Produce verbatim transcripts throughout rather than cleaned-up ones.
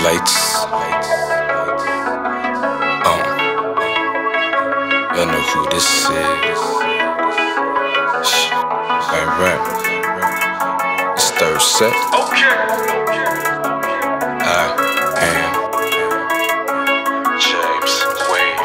Lights. Um, y'all know who this is. Shh, I rap. It's third set. Okay. I am James Wade.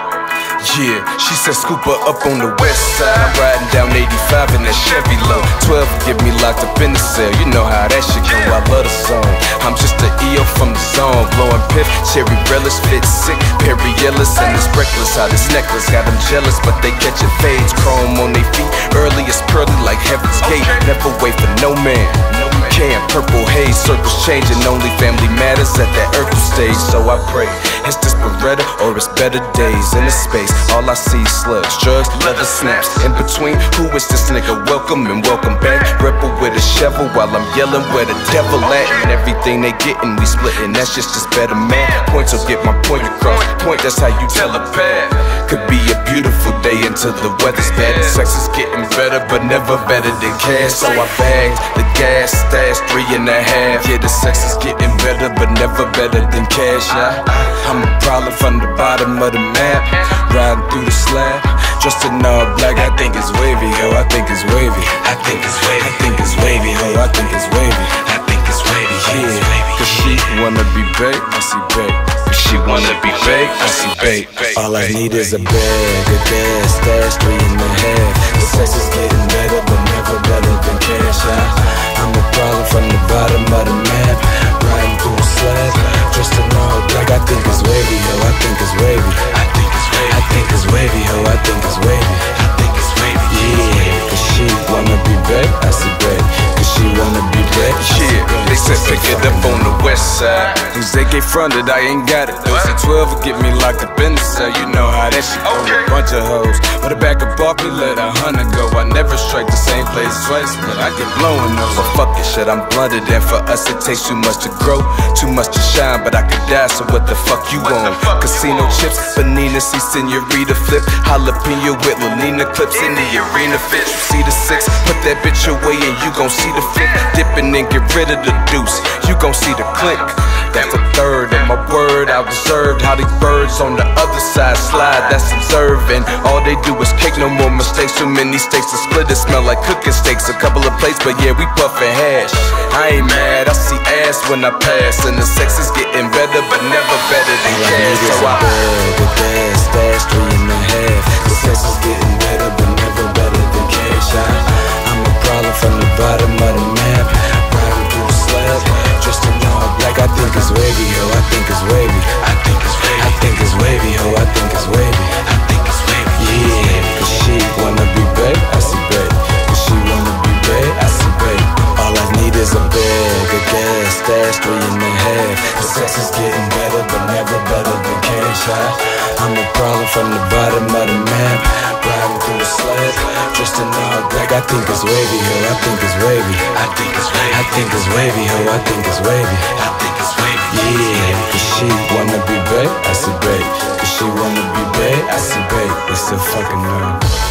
Yeah, she said scoop her up on the west side, riding down eighty-five in that Chevy low. Twelve get me locked up in the cell. You know how that shit go. I love the song. I'm just a E O from the zone, blowing piff, cherry relish, fit sick, Perry Ellis, and it's reckless how this necklace got them jealous, but they catching fades, chrome on their feet, early it's pearly like Heaven's Gate. Never wait for no man. Can purple haze, circles changing, only family matters at that earthly stage. So I pray it's this Beretta or it's better days in the space. All I see is slugs, drugs, leather snaps. In between, who is this nigga? Welcome and welcome back. Rebel with a shovel while I'm yelling where the devil at. And everything they gettin', we splittin'. That's just this better man. Points will get my point across. Point, that's how you tell a path. Could be a beautiful day until the weather's bad. The sex is getting better, but never better than cash. So I bagged the gas, stash three and a half. Yeah, the sex is getting better, but never better than cash. Yeah, I'm a problem from the bottom of the map, riding through the slab, dressed in all black. I think it's wavy, ho. I think it's wavy. I think it's wavy. I think it's wavy, ho. I think it's wavy. I think it's wavy. Yeah, cause she wanna be baked, I see baked. She wanna be baked, I see baked. All I need is a bag of gas, stash three and a half. The sex is getting better, but never better than cash. I, I'm a problem from the bottom of the map, riding through the slab, dressed in all black. I think it's wavy, ho. I think it's wavy. I think it's wavy. I think it's wavy, ho. I think it's wavy. I think it's wavy. Yeah, cause she wanna be baked, I see baked. Cause she wanna be baked. Yeah, they said pick it up on the west side. Who's they get fronted, I ain't got it. Those at twelve will get me locked up in the cell. You know how that shit go. A bunch of hoes, but a back up off me, let a hundred go. I never strike the same place twice, but I get blowing those. But fuck it, shit, I'm blunted, and for us it takes too much to grow, too much to shine. But I could die, so what the fuck you want? Casino chips, Benina, see Senorita flip, jalapeno with Lenina clips in the arena fit. See the six, put that bitch away and you gon' see the flip. Dipping and get rid of the deuce, you gon' see the clink. That's a third of my word, I reserved how these birds on the other side slide. That's observing. All they do is cake, no more mistakes. Too many steaks to split, it smell like cooking steaks. A couple of plates, but yeah, we puffin' hash. I ain't mad, I see ass when I pass, and the sex is getting better, but never better than cash. So I bag of gas, stash three and a half. The sex is getting better, but never better than cash. I, I'm a problem from the bottom of the map, riding through the slab, dressed in all black. I think it's wavy, ho. I think it's wavy. I think it's wavy. I think it's wavy, ho. I think it's wavy. I think it's wavy. Yeah, cause she wanna be baked, I see baked. Cause she wanna be baked, I see baked. All I need is a bag of gas, stash three and a half. The sex is getting better, but never better than cash. I, I'm a problem from the bottom of the map, riding through the slab, dressed in all black. I think it's wavy, ho. I think it's wavy. I think it's wavy. I think it's wavy, ho. I think it's wavy. I think it's wavy. Yeah, cause she wanna be baked, I see baked. Cause she wanna be baked, I see baked. It's a fucking love.